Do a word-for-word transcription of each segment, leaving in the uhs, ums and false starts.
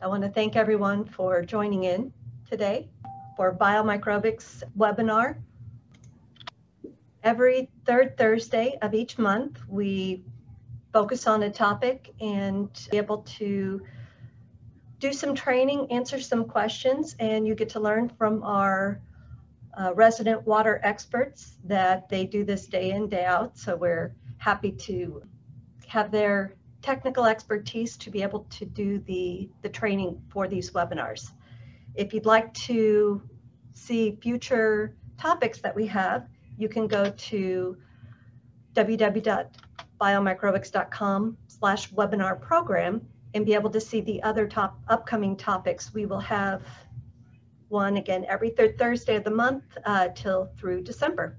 I want to thank everyone for joining in today for Biomicrobics webinar. Every third Thursday of each month, we focus on a topic and be able to do some training, answer some questions, and you get to learn from our uh, resident water experts that they do this day in, day out. So we're happy to have their technical expertise to be able to do the, the training for these webinars. If you'd like to see future topics that we have, you can go to w w w dot biomicrobics dot com slash webinar program and be able to see the other top upcoming topics. We will have one again every third Thursday of the month uh, till through December.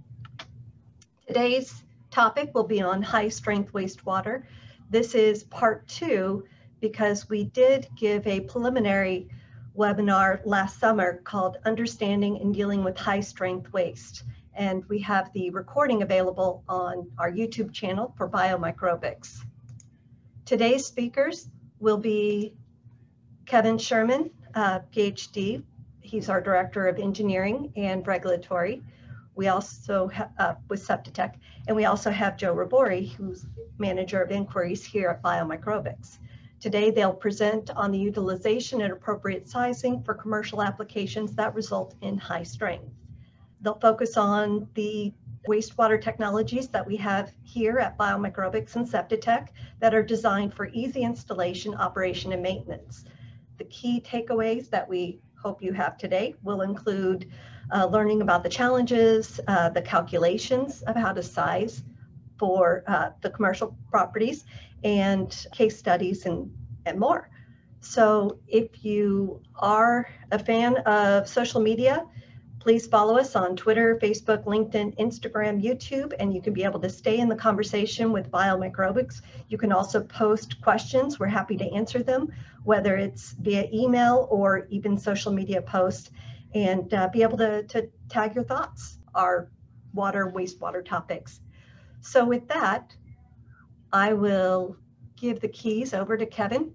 Today's topic will be on high strength wastewater. This is part two because we did give a preliminary webinar last summer called Understanding and Dealing with High Strength Waste. And we have the recording available on our YouTube channel for Biomicrobics. Today's speakers will be Kevin Sherman, uh, P H D. He's our Director of Engineering and Regulatory. We also have, uh, with SeptiTech, and we also have Joe Rabori, who's Manager of Inquiries here at Biomicrobics. Today, they'll present on the utilization and appropriate sizing for commercial applications that result in high strength. They'll focus on the wastewater technologies that we have here at Biomicrobics and SeptiTech that are designed for easy installation, operation, and maintenance. The key takeaways that we hope you have today will include uh, learning about the challenges, uh, the calculations of how to size for uh, the commercial properties, and case studies and, and more. So if you are a fan of social media, please follow us on Twitter, Facebook, LinkedIn, Instagram, YouTube, and you can be able to stay in the conversation with Biomicrobics. You can also post questions. We're happy to answer them, whether it's via email or even social media posts, and uh, be able to, to tag your thoughts, our water, wastewater topics. So with that, I will give the keys over to Kevin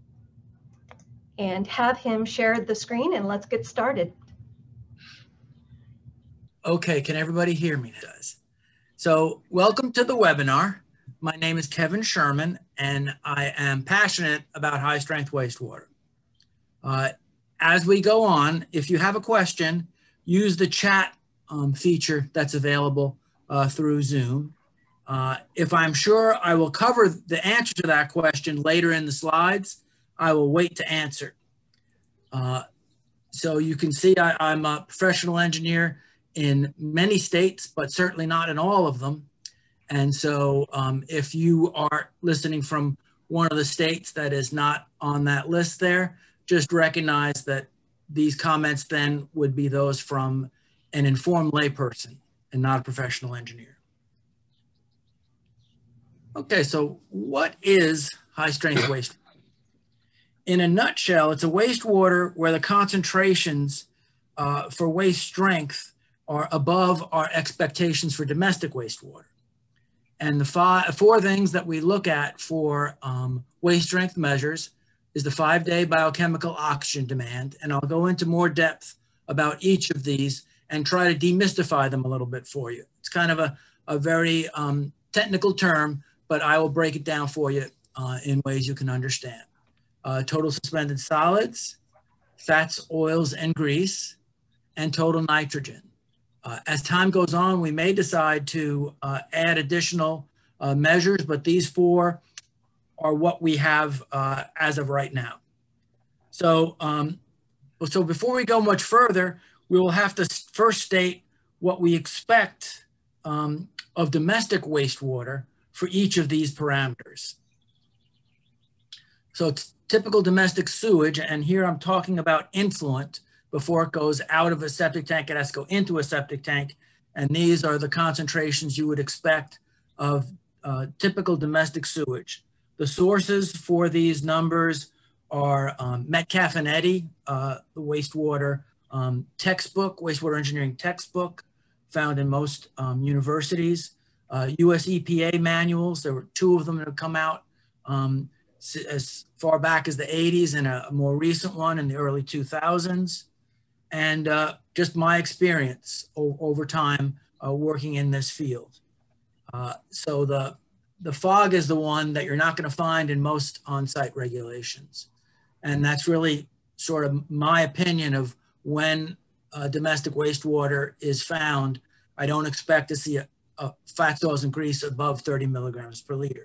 and have him share the screen, and let's get started. Okay, can everybody hear me? It does. So welcome to the webinar. My name is Kevin Sherman, and I am passionate about high strength wastewater. Uh, as we go on, if you have a question, use the chat um, feature that's available uh, through Zoom. Uh, if I'm sure I will cover the answer to that question later in the slides, I will wait to answer. Uh, so you can see I, I'm a professional engineer in many states, but certainly not in all of them. And so um, if you are listening from one of the states that is not on that list there, just recognize that these comments then would be those from an informed layperson and not a professional engineer. Okay, so what is high strength wastewater? In a nutshell, it's a wastewater where the concentrations uh, for waste strength are above our expectations for domestic wastewater. And the five, four things that we look at for um, waste strength measures is the five-day biochemical oxygen demand. And I'll go into more depth about each of these and try to demystify them a little bit for you. It's kind of a, a very um, technical term, but I will break it down for you uh, in ways you can understand. Uh, total suspended solids, fats, oils, and grease, and total nitrogen. Uh, as time goes on, we may decide to uh, add additional uh, measures, but these four are what we have uh, as of right now. So, um, so before we go much further, we will have to first state what we expect um, of domestic wastewater for each of these parameters. So it's typical domestic sewage, and here I'm talking about influent. Before it goes out of a septic tank, it has to go into a septic tank. And these are the concentrations you would expect of uh, typical domestic sewage. The sources for these numbers are um, Metcalf and Eddy, uh, the wastewater um, textbook, wastewater engineering textbook, found in most um, universities. Uh, U S E P A manuals, there were two of them that have come out um, as far back as the eighties and a more recent one in the early two thousands. And uh, just my experience over time uh, working in this field. Uh, so the, the fog is the one that you're not going to find in most on-site regulations. And that's really sort of my opinion of when uh, domestic wastewater is found. I don't expect to see a, a fats, oils, and grease above thirty milligrams per liter.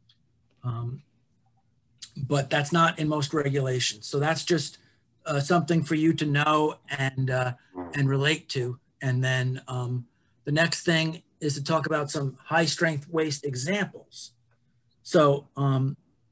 Um, but that's not in most regulations. So that's just uh, something for you to know and, uh, and relate to. And then um, the next thing is to talk about some high strength waste examples. So um,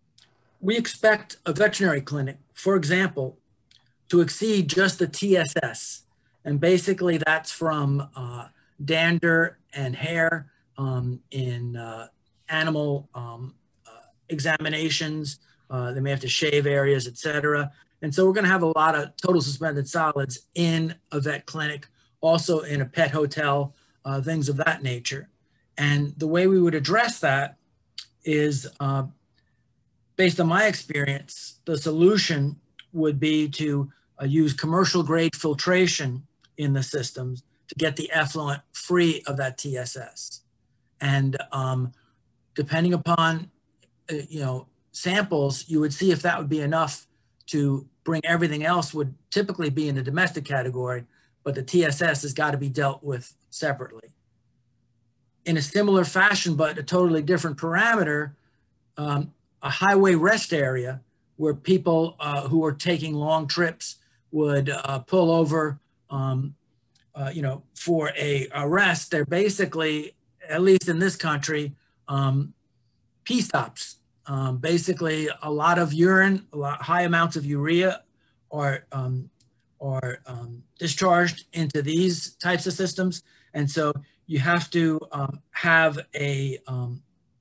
we expect a veterinary clinic, for example, to exceed just the T S S. And basically that's from uh, dander and hair um, in uh, animal um, uh, examinations. Uh, they may have to shave areas, et cetera. And so we're going to have a lot of total suspended solids in a vet clinic, also in a pet hotel, uh, things of that nature. And the way we would address that is, uh, based on my experience, the solution would be to uh, use commercial grade filtration in the systems to get the effluent free of that T S S. And um, depending upon, uh, you know, samples, you would see if that would be enough to bring everything else would typically be in the domestic category, but the T S S has got to be dealt with separately. In a similar fashion, but a totally different parameter, um, a highway rest area where people uh, who are taking long trips would uh, pull over, um, uh, you know, for a, a rest. They're basically, at least in this country, um, pee stops. Um, basically, a lot of urine, a lot, high amounts of urea are, um, are um, discharged into these types of systems. And so you have to um, have a, um,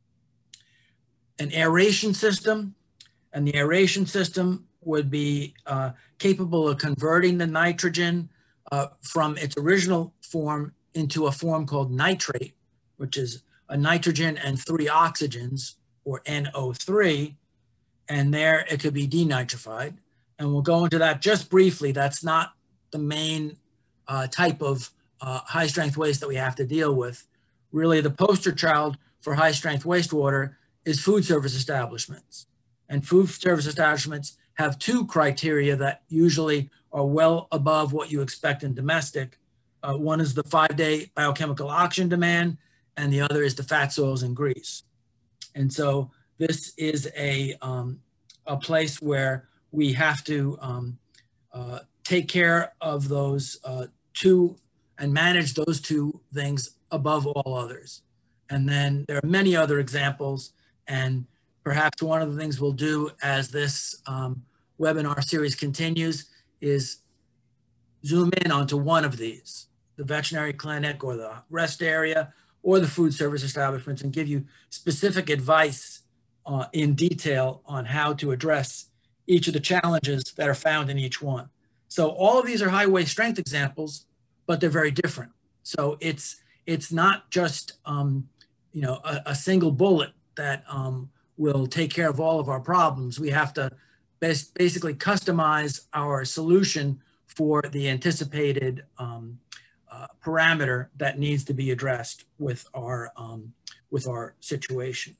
an aeration system, and the aeration system would be uh, capable of converting the nitrogen uh, from its original form into a form called nitrate, which is a nitrogen and three oxygens, or N O three, and there it could be denitrified. And we'll go into that just briefly. That's not the main uh, type of uh, high strength waste that we have to deal with. Really, the poster child for high strength wastewater is food service establishments. And food service establishments have two criteria that usually are well above what you expect in domestic. Uh, one is the five-day biochemical oxygen demand, and the other is the fats, oils, and grease. And so this is a, um, a place where we have to um, uh, take care of those uh, two and manage those two things above all others. And then there are many other examples, and perhaps one of the things we'll do as this um, webinar series continues is zoom in onto one of these, the veterinary clinic or the rest area or the food service establishments, and give you specific advice uh, in detail on how to address each of the challenges that are found in each one. So all of these are high waste strength examples, but they're very different. So it's, it's not just um, you know, a, a single bullet that um, will take care of all of our problems. We have to bas basically customize our solution for the anticipated um, uh, parameter that needs to be addressed with our, um, with our situation.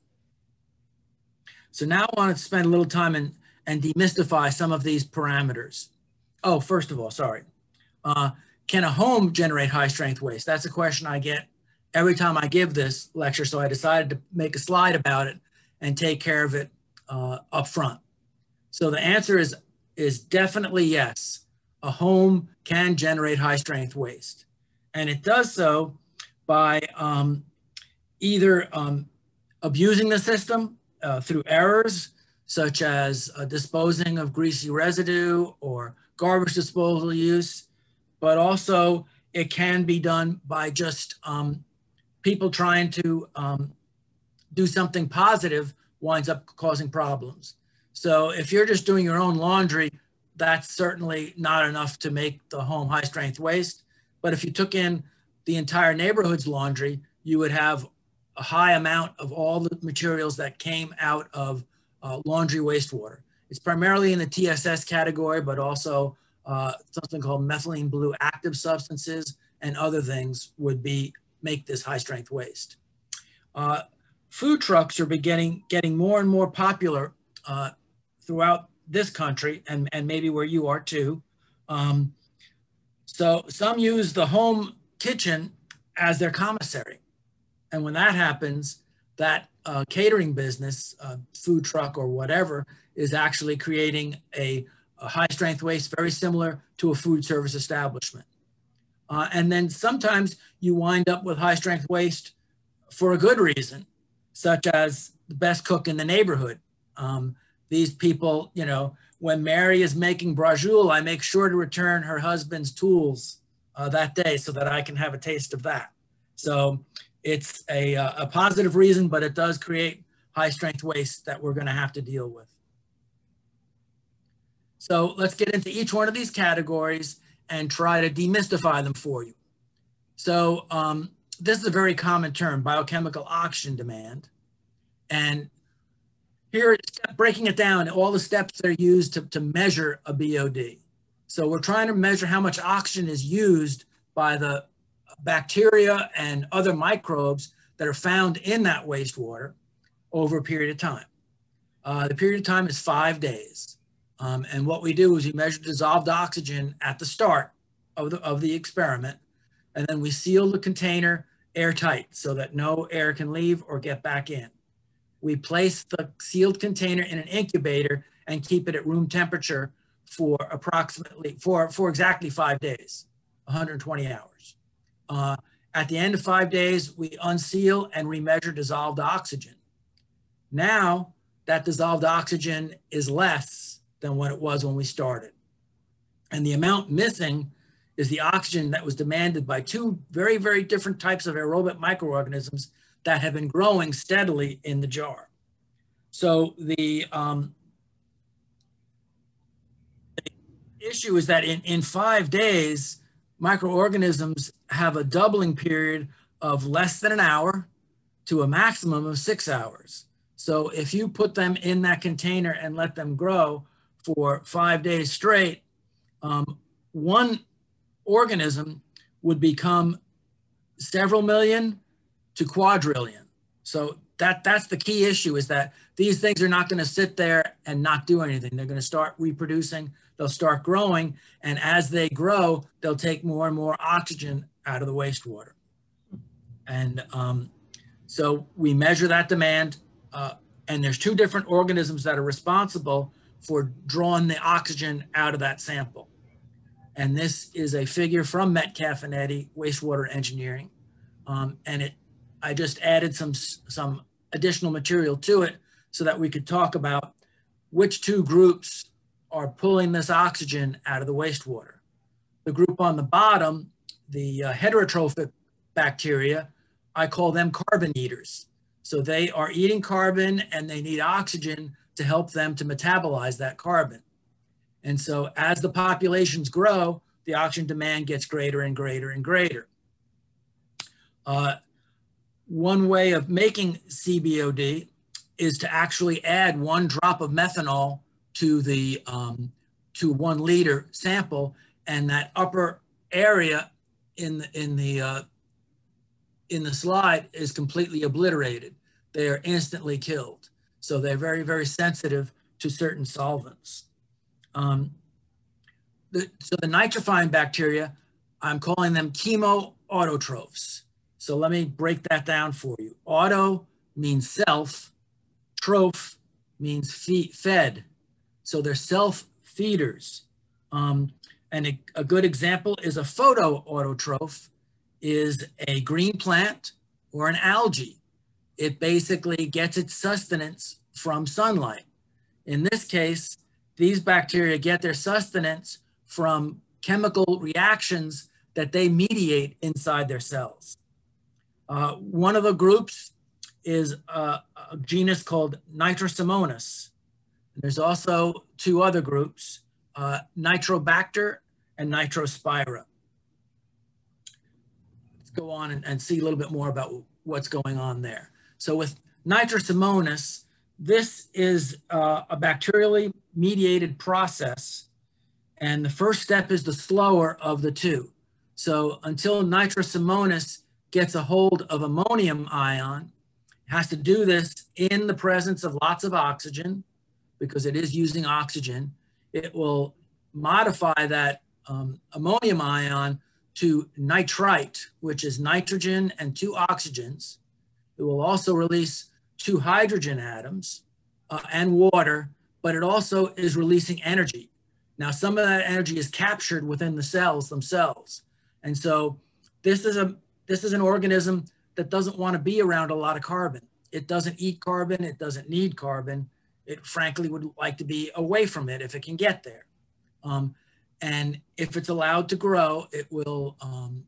So now I want to spend a little time and, and demystify some of these parameters. Oh, first of all, sorry. Uh, can a home generate high strength waste? That's a question I get every time I give this lecture, so I decided to make a slide about it and take care of it uh, up front. So the answer is, is definitely yes. A home can generate high strength waste. And it does so by um, either um, abusing the system uh, through errors, such as uh, disposing of greasy residue or garbage disposal use, but also it can be done by just um, people trying to um, do something positive winds up causing problems. So if you're just doing your own laundry, that's certainly not enough to make the home high strength waste. But if you took in the entire neighborhood's laundry, you would have a high amount of all the materials that came out of uh, laundry wastewater. It's primarily in the T S S category, but also uh, something called methylene blue active substances and other things would be make this high strength waste. Uh, food trucks are beginning getting more and more popular uh, throughout this country and, and maybe where you are too. Um, so some use the home kitchen as their commissary. And when that happens, that uh, catering business, uh, food truck or whatever, is actually creating a, a high strength waste very similar to a food service establishment. Uh, and then sometimes you wind up with high strength waste for a good reason, such as the best cook in the neighborhood. Um, these people, you know, when Mary is making braciole, I make sure to return her husband's tools uh, that day so that I can have a taste of that. So it's a, a positive reason, but it does create high strength waste that we're going to have to deal with. So let's get into each one of these categories and try to demystify them for you. So um, this is a very common term, biochemical oxygen demand. And here, breaking it down, all the steps that are used to, to measure a B O D. So we're trying to measure how much oxygen is used by the bacteria and other microbes that are found in that wastewater over a period of time. Uh, the period of time is five days. Um, and what we do is we measure dissolved oxygen at the start of the, of the experiment, and then we seal the container airtight so that no air can leave or get back in. We place the sealed container in an incubator and keep it at room temperature for approximately, for, for exactly five days, one hundred twenty hours. Uh, at the end of five days, we unseal and remeasure dissolved oxygen. Now, that dissolved oxygen is less than what it was when we started. And the amount missing is the oxygen that was demanded by two very, very different types of aerobic microorganisms that have been growing steadily in the jar. So the, um, the issue is that in, in five days, microorganisms have a doubling period of less than an hour to a maximum of six hours. So if you put them in that container and let them grow for five days straight, um, one organism would become several million to quadrillion. So that, that's the key issue, is that these things are not going to sit there and not do anything. They're going to start reproducing, they'll start growing, and as they grow, they'll take more and more oxygen out of the wastewater. And um, so we measure that demand, uh, and there's two different organisms that are responsible for drawing the oxygen out of that sample. And this is a figure from Metcalf and Eddy, wastewater engineering. Um, and it, I just added some, some additional material to it so that we could talk about which two groups are pulling this oxygen out of the wastewater. The group on the bottom, the uh, heterotrophic bacteria, I call them carbon eaters. So they are eating carbon and they need oxygen to help them to metabolize that carbon. And so as the populations grow, the oxygen demand gets greater and greater and greater. Uh, one way of making C B O D is to actually add one drop of methanol to the um, to one liter sample, and that upper area in the in the uh, in the slide is completely obliterated. They are instantly killed. So they're very, very sensitive to certain solvents. Um, the, so the nitrifying bacteria, I'm calling them chemoautotrophs. So let me break that down for you. Auto means self, troph means feed, fed. So they're self-feeders. Um, and a, a good example is a photoautotroph is a green plant or an algae. It basically gets its sustenance from sunlight. In this case, these bacteria get their sustenance from chemical reactions that they mediate inside their cells. Uh, one of the groups is a, a genus called Nitrosomonas. There's also two other groups, uh, Nitrobacter and Nitrospira. Let's go on and, and see a little bit more about what's going on there. So with Nitrosomonas, this is uh, a bacterially mediated process. And the first step is the slower of the two. So until nitrosomonas gets a hold of ammonium ion, it has to do this in the presence of lots of oxygen, because it is using oxygen. It will modify that um, ammonium ion to nitrite, which is nitrogen and two oxygens. It will also release two hydrogen atoms uh, and water, but it also is releasing energy. Now, some of that energy is captured within the cells themselves. And so this is, a, this is an organism that doesn't want to be around a lot of carbon. It doesn't eat carbon. It doesn't need carbon. It frankly would like to be away from it if it can get there. Um, and if it's allowed to grow, it will um,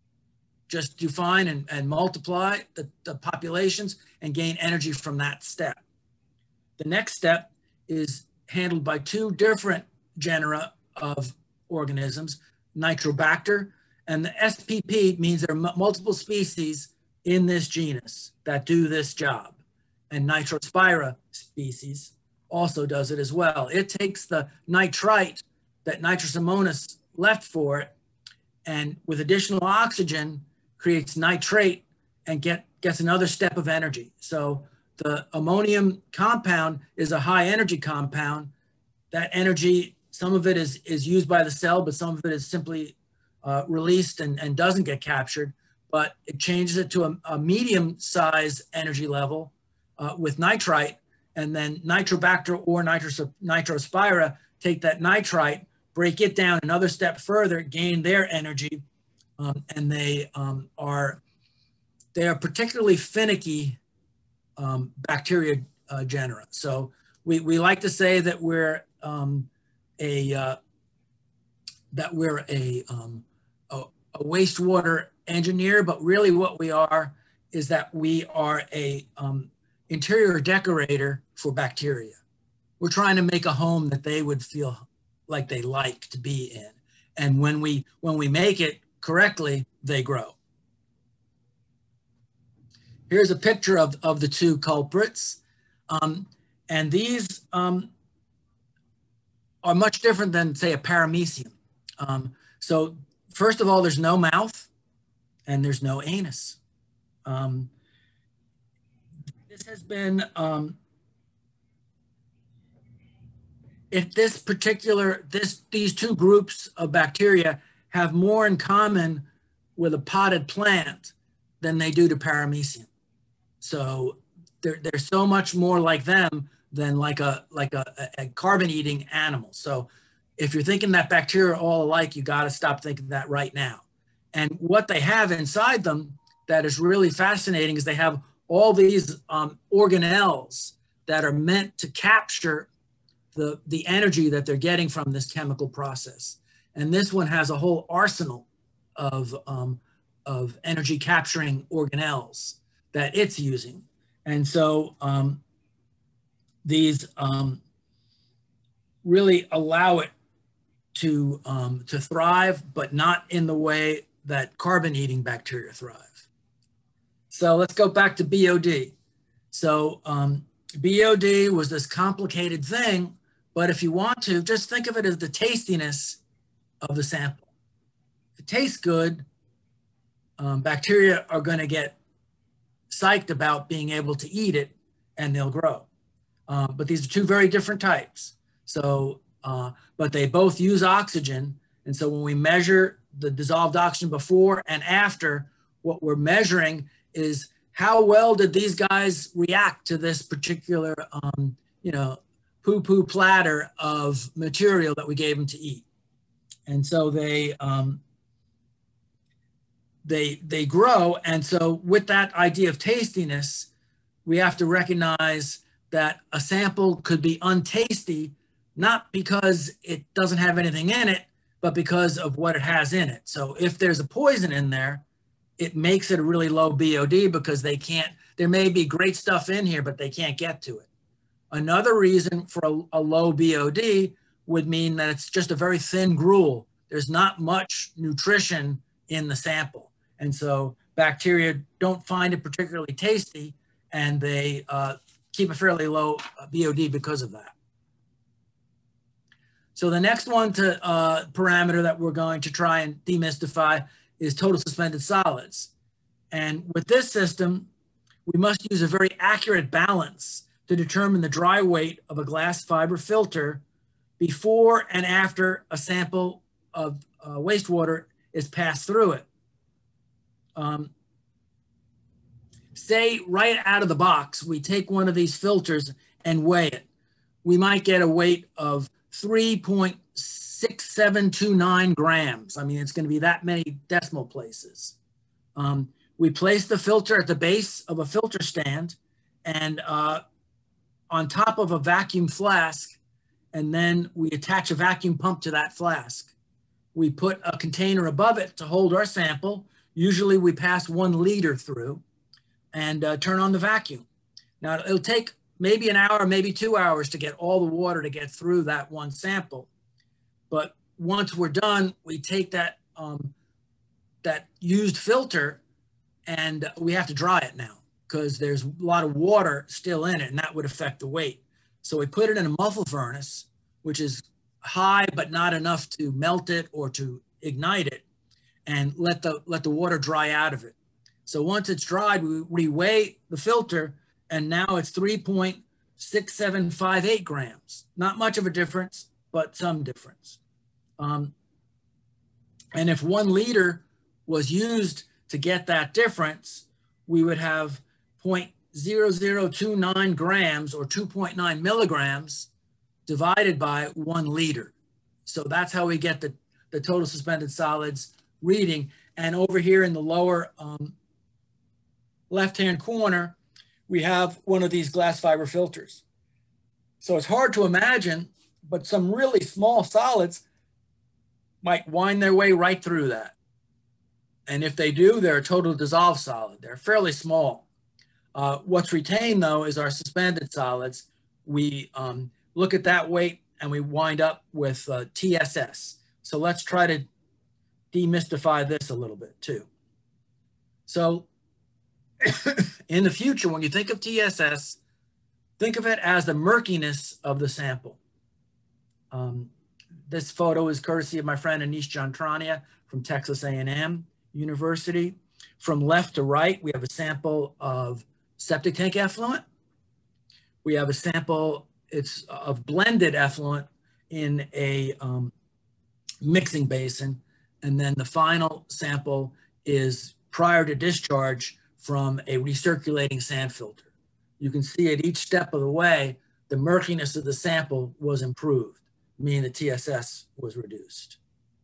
just do fine and, and multiply the, the populations and gain energy from that step. The next step is handled by two different genera of organisms, Nitrobacter, and the S P P means there are multiple species in this genus that do this job. And Nitrospira species also does it as well. It takes the nitrite that Nitrosomonas left for it, and with additional oxygen, creates nitrate and get, gets another step of energy. So the ammonium compound is a high energy compound. That energy, some of it is, is used by the cell, but some of it is simply uh, released and, and doesn't get captured, but it changes it to a, a medium size energy level uh, with nitrite, and then Nitrobacter or Nitros, Nitrospira take that nitrite, break it down another step further, gain their energy, um, and they um, are they are particularly finicky um, bacteria uh, genera. So we, we like to say that we're um, a uh, that we're a, um, a a wastewater engineer, but really what we are is that we are a um, interior decorator for bacteria. We're trying to make a home that they would feel like they like to be in. And when we, when we make it correctly, they grow. Here's a picture of, of the two culprits. Um, and these um, are much different than, say, a paramecium. Um, so first of all, there's no mouth and there's no anus. Um, this has been, um, if this particular, this, these two groups of bacteria have more in common with a potted plant than they do to paramecium. So they're, they're so much more like them than like a, like a, a carbon-eating animal. So if you're thinking that bacteria are all alike, you got to stop thinking that right now. And what they have inside them that is really fascinating is they have all these um, organelles that are meant to capture the, the energy that they're getting from this chemical process. And this one has a whole arsenal of, um, of energy capturing organelles that it's using. And so um, these um, really allow it to, um, to thrive, but not in the way that carbon-eating bacteria thrive. So let's go back to B O D. So um, B O D was this complicated thing, but if you want to, just think of it as the tastiness of the sample. If it tastes good, um, bacteria are going to get psyched about being able to eat it, and they'll grow. Um, but these are two very different types. So, uh, but they both use oxygen. And so when we measure the dissolved oxygen before and after, what we're measuring is how well did these guys react to this particular, um, you know, poo-poo platter of material that we gave them to eat. And so they, um, they, they grow. And so with that idea of tastiness, we have to recognize that a sample could be untasty, not because it doesn't have anything in it, but because of what it has in it. So if there's a poison in there, it makes it a really low B O D because they can't, there may be great stuff in here, but they can't get to it. Another reason for a, a low B O D would mean that it's just a very thin gruel. There's not much nutrition in the sample. And so bacteria don't find it particularly tasty, and they, uh, keep a fairly low B O D because of that. So the next one to uh, parameter that we're going to try and demystify is total suspended solids. And with this system, we must use a very accurate balance to determine the dry weight of a glass fiber filter before and after a sample of uh, wastewater is passed through it. Um, say right out of the box, we take one of these filters and weigh it. We might get a weight of three point six seven two nine grams. I mean, it's going to be that many decimal places. Um, we place the filter at the base of a filter stand and uh, on top of a vacuum flask, and then we attach a vacuum pump to that flask. We put a container above it to hold our sample. Usually we pass one liter through and uh, turn on the vacuum. Now it'll take maybe an hour, maybe two hours to get all the water to get through that one sample. But once we're done, we take that, um, that used filter and we have to dry it now because there's a lot of water still in it and that would affect the weight. So we put it in a muffle furnace, which is high but not enough to melt it or to ignite it, and let the, let the water dry out of it. So once it's dried, we reweigh the filter and now it's three point six seven five eight grams. Not much of a difference, but some difference. Um, and if one liter was used to get that difference, we would have zero point zero zero two nine grams or two point nine milligrams divided by one liter. So that's how we get the, the total suspended solids reading. And over here in the lower um, left-hand corner, we have one of these glass fiber filters. So it's hard to imagine, but some really small solids might wind their way right through that. And if they do, they're a total dissolved solid. They're fairly small. Uh, what's retained, though, is our suspended solids. We um, look at that weight and we wind up with uh, T S S. So let's try to demystify this a little bit, too. So in the future, when you think of T S S, think of it as the murkiness of the sample. Um, this photo is courtesy of my friend Anish Jantrania from Texas A and M University. From left to right, we have a sample of septic tank effluent. We have a sample it's of blended effluent in a um, mixing basin. And then the final sample is prior to discharge from a recirculating sand filter. You can see at each step of the way, the murkiness of the sample was improved, meaning the T S S was reduced.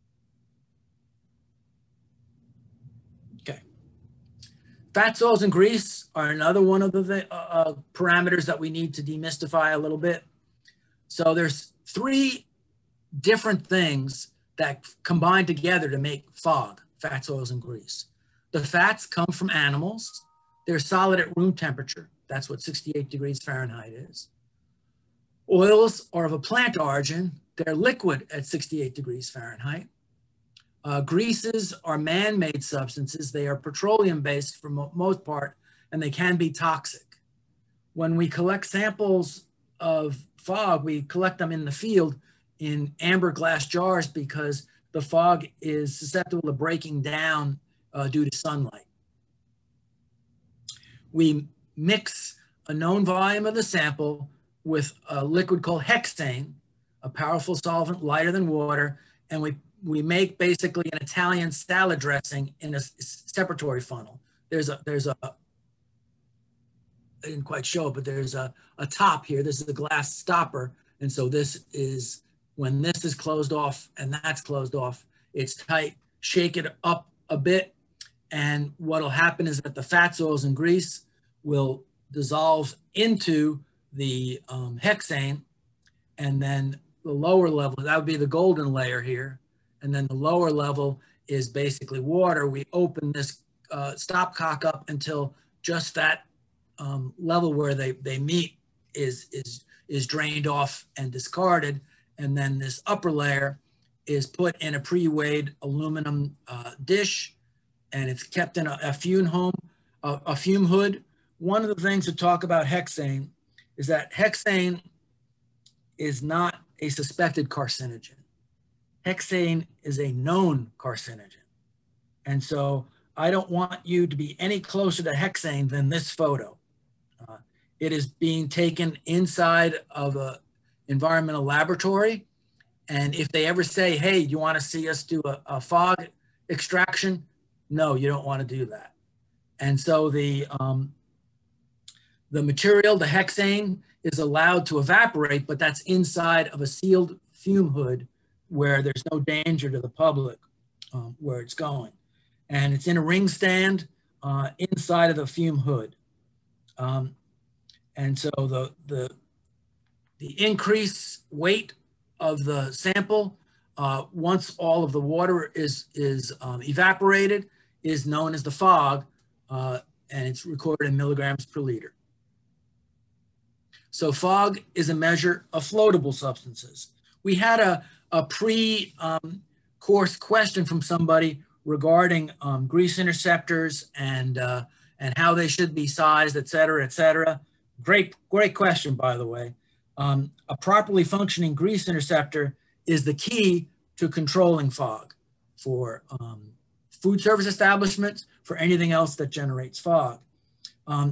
Okay. Fats, oils, and grease are another one of the uh, parameters that we need to demystify a little bit. So there's three different things that combine together to make fog, fats, oils, and grease. The fats come from animals. They're solid at room temperature. That's what sixty-eight degrees Fahrenheit is. Oils are of a plant origin. They're liquid at sixty-eight degrees Fahrenheit. Uh, greases are man-made substances. They are petroleum-based for mo most part, and they can be toxic. When we collect samples of fog, we collect them in the field in amber glass jars because the fog is susceptible to breaking down uh, due to sunlight. We mix a known volume of the sample with a liquid called hexane, a powerful solvent lighter than water, and we, we make basically an Italian salad dressing in a separatory funnel. There's a, there's a, I didn't quite show it, but there's a, a top here. This is a glass stopper. And so this is, when this is closed off and that's closed off, it's tight. Shake it up a bit. And what'll happen is that the fats, oils, and grease will dissolve into the um, hexane. And then the lower level, that would be the golden layer here. And then the lower level is basically water. We open this uh, stopcock up until just that um, level where they, they meet is, is, is drained off and discarded. And then this upper layer is put in a pre-weighed aluminum uh, dish, and it's kept in a, a fume home, a, a fume hood. One of the things to talk about hexane is that hexane is not a suspected carcinogen. Hexane is a known carcinogen. And so I don't want you to be any closer to hexane than this photo. Uh, it is being taken inside of an environmental laboratory. And if they ever say, hey, you want to see us do a, a fog extraction? No, you don't want to do that. And so the, um, the material, the hexane, is allowed to evaporate, but that's inside of a sealed fume hood where there's no danger to the public um, where it's going. And it's in a ring stand uh, inside of the fume hood. Um, and so the, the, the increased weight of the sample, uh, once all of the water is, is um, evaporated, is known as the fog, uh, and it's recorded in milligrams per liter. So fog is a measure of floatable substances. We had a, a pre-course um, question from somebody regarding um, grease interceptors and, uh, and how they should be sized, et cetera, et cetera. Great, great question, by the way. Um, a properly functioning grease interceptor is the key to controlling fog for um, food service establishments, for anything else that generates fog. Um,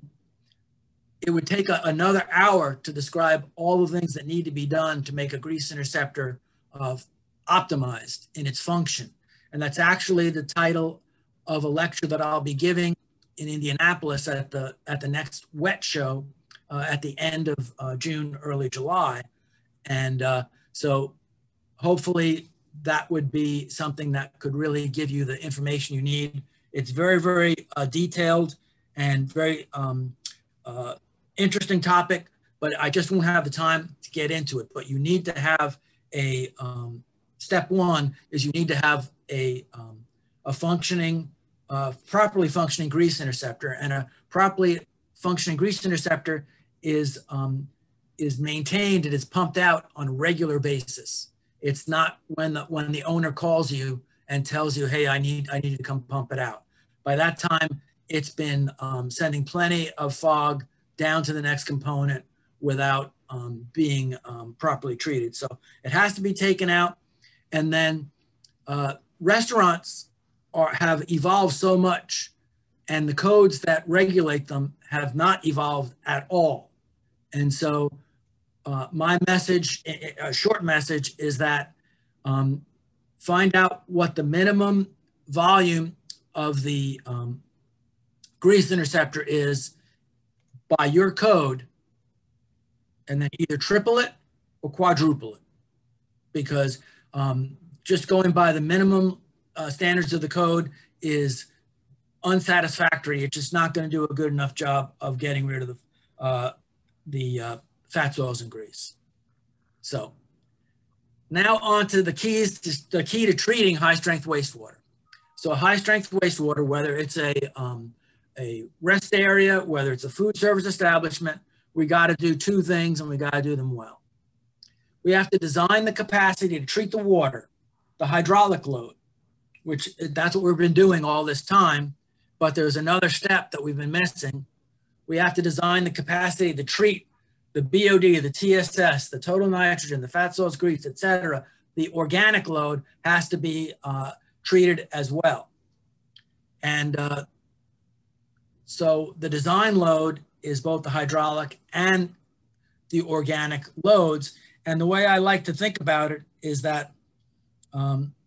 it would take a, another hour to describe all the things that need to be done to make a grease interceptor uh, optimized in its function. And that's actually the title of a lecture that I'll be giving in Indianapolis at the, at the next WET show uh, at the end of uh, June, early July. And uh, so hopefully that would be something that could really give you the information you need. It's very, very uh, detailed and very um, uh, interesting topic, but I just won't have the time to get into it. But you need to have a, um, step one is you need to have a, um, a functioning, uh, properly functioning grease interceptor, and a properly functioning grease interceptor is, um, is maintained, it is pumped out on a regular basis. It's not when the, when the owner calls you and tells you, hey, I need, I need you to come pump it out. By that time, it's been um, sending plenty of fog down to the next component without um, being um, properly treated. So it has to be taken out. And then uh, restaurants are, have evolved so much, and the codes that regulate them have not evolved at all. And so uh, my message, a short message, is that um, find out what the minimum volume of the um, grease interceptor is by your code, and then either triple it or quadruple it. Because um, just going by the minimum uh, standards of the code is unsatisfactory. It's just not going to do a good enough job of getting rid of the, uh, the uh, fats, oils, and grease. So now on to the keys, to, the key to treating high-strength wastewater. So high-strength wastewater, whether it's a, um, a rest area, whether it's a food service establishment, we got to do two things, and we got to do them well. We have to design the capacity to treat the water, the hydraulic load, which that's what we've been doing all this time, but there's another step that we've been missing. We have to design the capacity to treat the B O D, the T S S, the total nitrogen, the fat, salts, grease, et cetera. The organic load has to be uh, treated as well. And uh, so the design load is both the hydraulic and the organic loads. And the way I like to think about it is that um,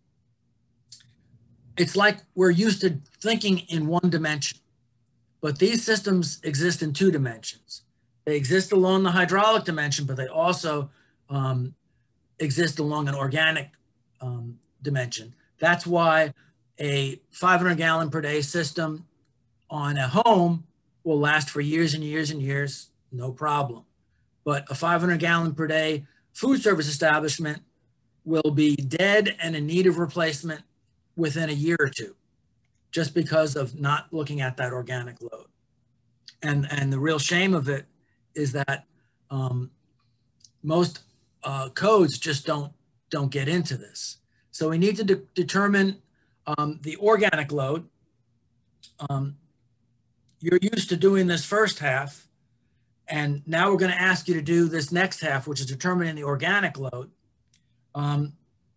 it's like we're used to thinking in one dimension, but these systems exist in two dimensions. They exist along the hydraulic dimension, but they also um, exist along an organic um, dimension. That's why a five hundred gallon per day system on a home will last for years and years and years, no problem. But a five hundred gallon per day food service establishment will be dead and in need of replacement within a year or two, just because of not looking at that organic load. And, and the real shame of it is that um, most uh, codes just don't, don't get into this. So we need to de determine um, the organic load. Um, you're used to doing this first half, And now we're going to ask you to do this next half, which is determining the organic load. Um,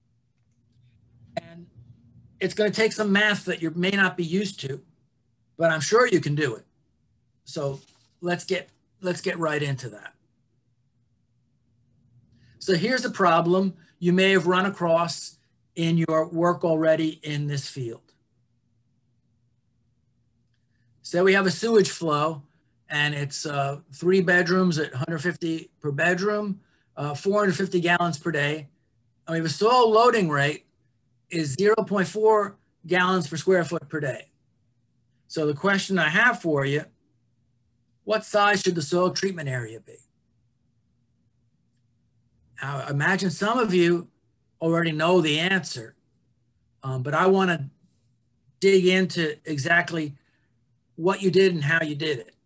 and it's going to take some math that you may not be used to, but I'm sure you can do it. So let's get, let's get right into that. So here's a problem you may have run across in your work already in this field. So we have a sewage flow, and it's uh, three bedrooms at one hundred fifty per bedroom, uh, four hundred fifty gallons per day. And we have a soil loading rate is zero point four gallons per square foot per day. So the question I have for you, what size should the soil treatment area be? Now, I imagine some of you already know the answer, um, but I want to dig into exactly what you did and how you did it.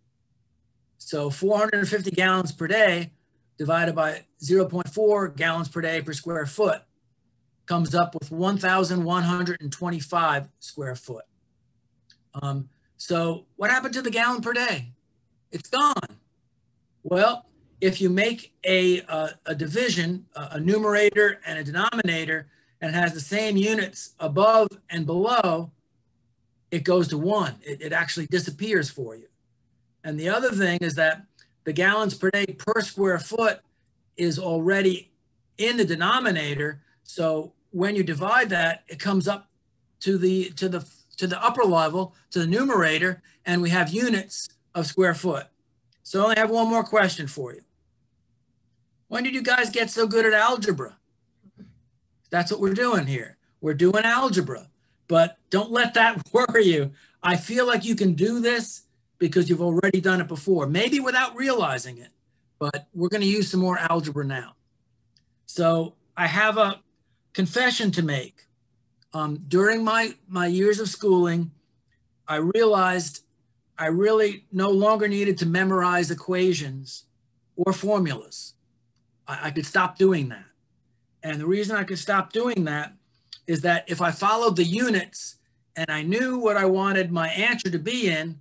So four hundred fifty gallons per day divided by zero point four gallons per day per square foot comes up with one thousand one hundred twenty-five square foot. Um, so what happened to the gallon per day? It's gone. Well, if you make a, a, a division, a, a numerator and a denominator, and it has the same units above and below, it goes to one. It, it actually disappears for you. And the other thing is that the gallons per day per square foot is already in the denominator. So when you divide that, it comes up to the, to the, to the upper level, to the numerator, and we have units of square foot. So I only have one more question for you. When did you guys get so good at algebra? That's what we're doing here. We're doing algebra, but don't let that worry you. I feel like you can do this because you've already done it before, maybe without realizing it, but we're going to use some more algebra now. So I have a confession to make. Um, during my, my years of schooling, I realized I really no longer needed to memorize equations or formulas. I, I could stop doing that. And the reason I could stop doing that is that if I followed the units and I knew what I wanted my answer to be in,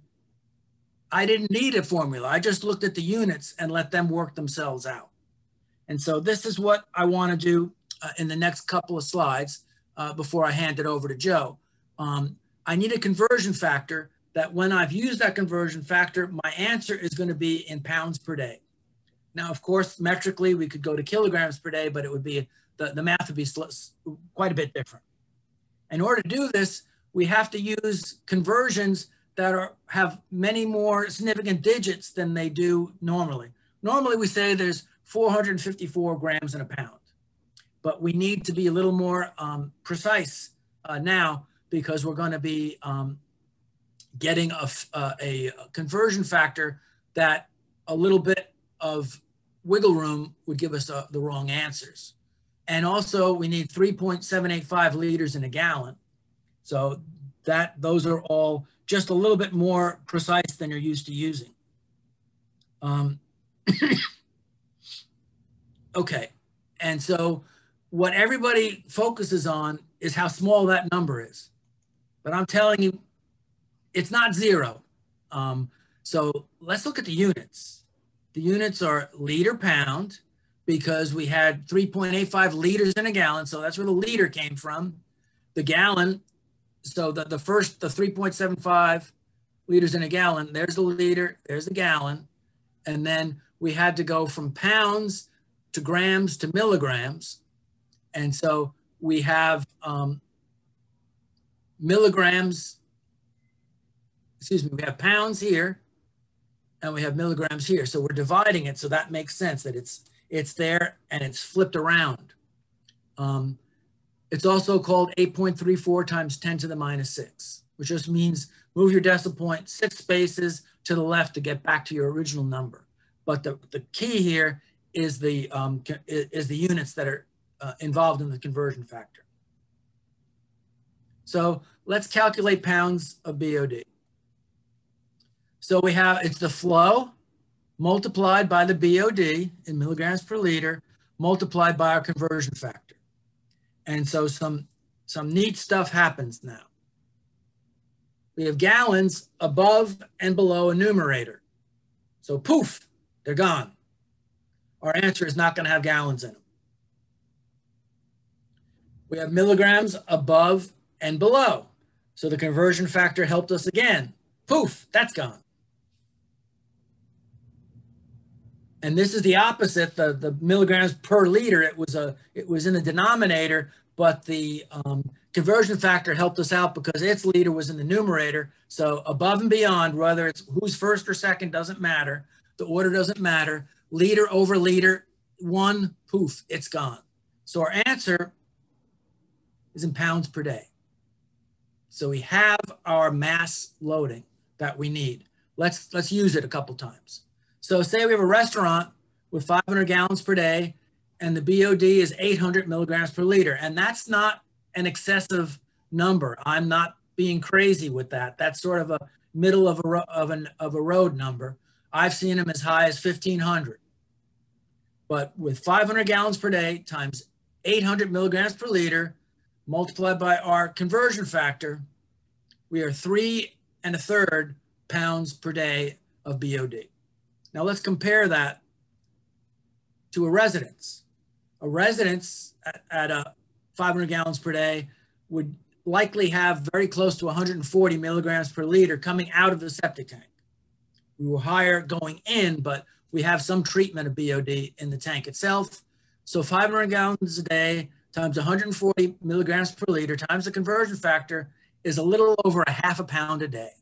I didn't need a formula. I just looked at the units and let them work themselves out. And so this is what I want to do uh, in the next couple of slides uh, before I hand it over to Joe. Um, I need a conversion factor that when I've used that conversion factor, my answer is going to be in pounds per day. Now, of course, metrically, we could go to kilograms per day, but it would be, the, the math would be quite a bit different. In order to do this, we have to use conversions that are, have many more significant digits than they do normally. Normally, we say there's four hundred fifty-four grams in a pound, but we need to be a little more um, precise uh, now because we're going to be um, getting a, uh, a conversion factor that a little bit of wiggle room would give us uh, the wrong answers. And also we need three point seven eight five liters in a gallon. So that those are all just a little bit more precise than you're used to using. Um, okay, and so what everybody focuses on is how small that number is. But I'm telling you, it's not zero. Um, so let's look at the units. The units are liter pound because we had three point eight five liters in a gallon. So that's where the liter came from. The gallon, so the, the first, the three point seven five liters in a gallon, there's the liter, there's the gallon. And then we had to go from pounds to grams to milligrams. And so we have um, milligrams, excuse me, we have pounds here and we have milligrams here. So we're dividing it. So that makes sense that it's, it's there and it's flipped around. Um, it's also called eight point three four times ten to the minus six, which just means move your decimal point six spaces to the left to get back to your original number. But the, the key here is the, um, is the units that are uh, involved in the conversion factor. So let's calculate pounds of B O D. So we have, it's the flow multiplied by the B O D in milligrams per liter multiplied by our conversion factor. And so some, some neat stuff happens now. We have gallons above and below a numerator. So poof, They're gone. Our answer is not going to have gallons in them. We have milligrams above and below. So the conversion factor helped us again. Poof, that's gone. And this is the opposite, the, the milligrams per liter, it was, a, it was in the denominator, but the um, conversion factor helped us out because its liter was in the numerator. So above and beyond, whether it's who's first or second, doesn't matter. The order doesn't matter. Liter over liter, one, poof, it's gone. So our answer is in pounds per day. So we have our mass loading that we need. Let's, let's use it a couple times. So say we have a restaurant with five hundred gallons per day and the B O D is eight hundred milligrams per liter. And that's not an excessive number. I'm not being crazy with that. That's sort of a middle of a, of an, of a road number. I've seen them as high as fifteen hundred. But with five hundred gallons per day times eight hundred milligrams per liter multiplied by our conversion factor, we are three and a third pounds per day of B O D. Now let's compare that to a residence. A residence at, at a five hundred gallons per day would likely have very close to one hundred forty milligrams per liter coming out of the septic tank. We were higher going in, but we have some treatment of B O D in the tank itself. So five hundred gallons a day times one hundred forty milligrams per liter times the conversion factor is a little over a half a pound a day.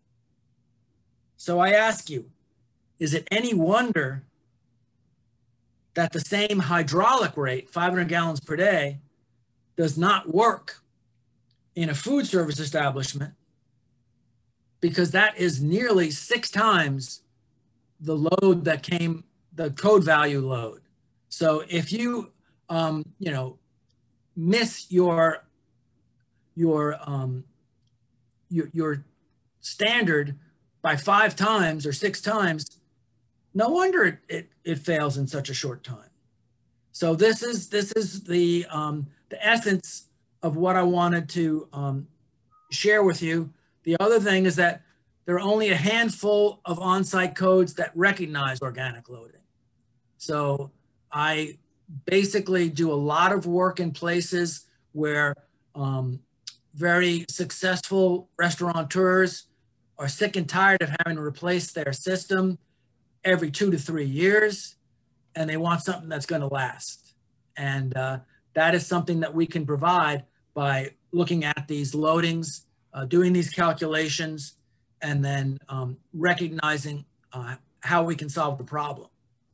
So I ask you, is it any wonder that the same hydraulic rate, five hundred gallons per day, does not work in a food service establishment? Because that is nearly six times the load that came, the code value load. So if you, um, you know, miss your, your, um, your, your standard by five times or six times, no wonder it, it, it fails in such a short time. So this is, this is the, um, the essence of what I wanted to um, share with you. The other thing is that there are only a handful of on-site codes that recognize organic loading. So I basically do a lot of work in places where um, very successful restaurateurs are sick and tired of having to replace their system every two to three years, and they want something that's going to last. And uh, that is something that we can provide by looking at these loadings, uh, doing these calculations, and then um, recognizing uh, how we can solve the problem.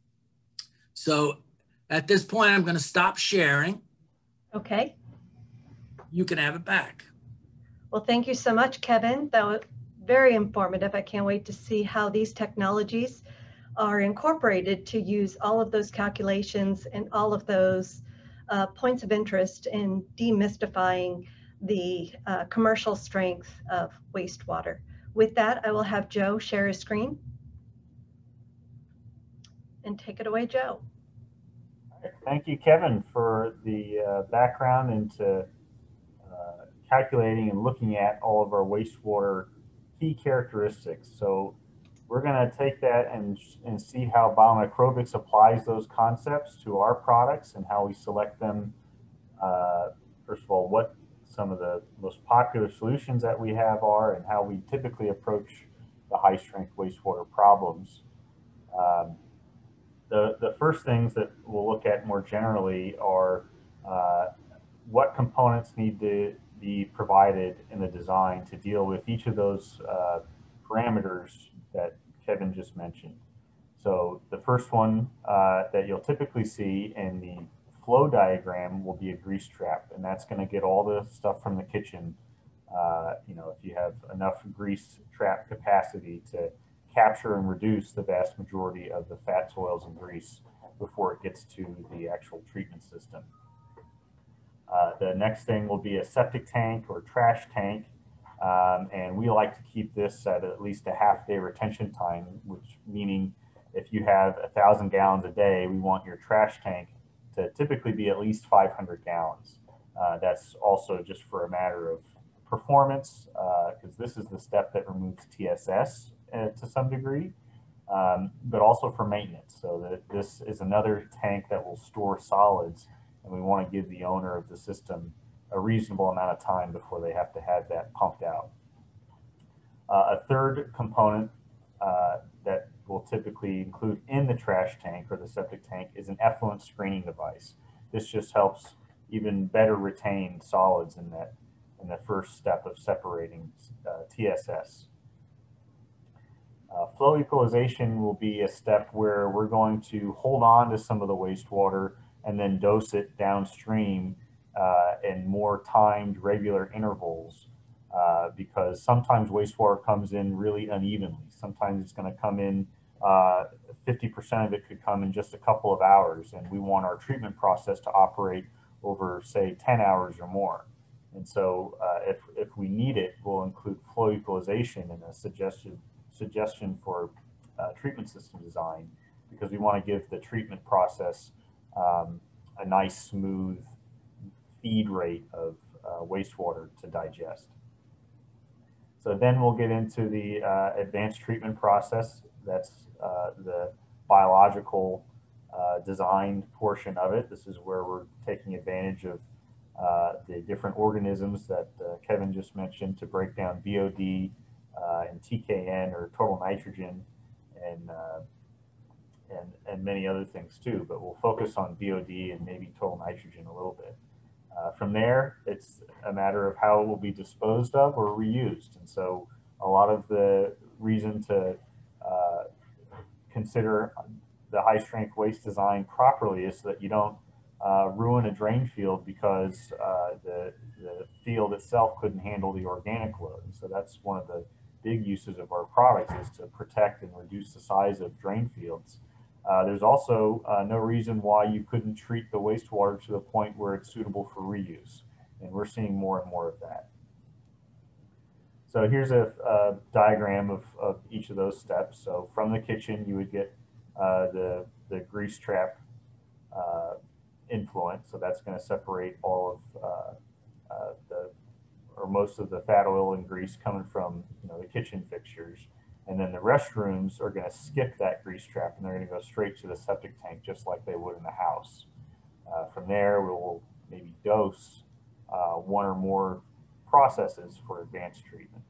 So at this point, I'm going to stop sharing. Okay. You can have it back. Well, thank you so much, Kevin. That was very informative. I can't wait to see how these technologies are incorporated to use all of those calculations and all of those uh, points of interest in demystifying the uh, commercial strength of wastewater. With that, I will have Joe share his screen. And take it away, Joe. Thank you, Kevin, for the uh, background into uh, calculating and looking at all of our wastewater key characteristics. So we're going to take that and, and see how biomicrobics applies those concepts to our products and how we select them. Uh, first of all, what some of the most popular solutions that we have are and how we typically approach the high strength wastewater problems. Um, the, the first things that we'll look at more generally are uh, what components need to be provided in the design to deal with each of those uh, parameters that Kevin just mentioned. So the first one uh, that you'll typically see in the flow diagram will be a grease trap, and that's going to get all the stuff from the kitchen. Uh, you know, if you have enough grease trap capacity to capture and reduce the vast majority of the fats, oils, and grease before it gets to the actual treatment system. Uh, the next thing will be a septic tank or trash tank. Um, and we like to keep this at at least a half day retention time, which meaning if you have a thousand gallons a day, we want your trash tank to typically be at least five hundred gallons. Uh, that's also just for a matter of performance, because uh, this is the step that removes T S S uh, to some degree. um, but also for maintenance. So that this is another tank that will store solids, and we want to give the owner of the system a reasonable amount of time before they have to have that pumped out. Uh, a third component uh, that will typically include in the trash tank or the septic tank is an effluent screening device. This just helps even better retain solids in that in the first step of separating uh, T S S. Uh, flow equalization will be a step where we're going to hold on to some of the wastewater and then dose it downstream uh, in more timed regular intervals. Uh, because sometimes wastewater comes in really unevenly. Sometimes it's going to come in, uh, fifty percent of it could come in just a couple of hours, and we want our treatment process to operate over, say, ten hours or more. And so uh, if, if we need it, we'll include flow equalization in a suggestion, suggestion for uh, treatment system design, because we want to give the treatment process um, a nice, smooth feed rate of uh, wastewater to digest. So then we'll get into the uh, advanced treatment process. That's uh, the biological uh, design portion of it. This is where we're taking advantage of uh, the different organisms that uh, Kevin just mentioned to break down B O D uh, and T K N, or total nitrogen, and, uh, and, and many other things too. But we'll focus on B O D and maybe total nitrogen a little bit. Uh, from there, it's a matter of how it will be disposed of or reused. And so a lot of the reason to uh, consider the high strength waste design properly is so that you don't uh, ruin a drain field because uh, the, the field itself couldn't handle the organic load. And so that's one of the big uses of our products, is to protect and reduce the size of drain fields. Uh, there's also uh, no reason why you couldn't treat the wastewater to the point where it's suitable for reuse. And we're seeing more and more of that. So here's a, a diagram of, of each of those steps. So from the kitchen, you would get uh, the, the grease trap uh, influent. So that's going to separate all of uh, uh, the, or most of the fat, oil, and grease coming from, you know, the kitchen fixtures. And then the restrooms are going to skip that grease trap, and they're going to go straight to the septic tank, just like they would in the house. Uh, from there, we'll maybe dose uh, one or more processes for advanced treatment.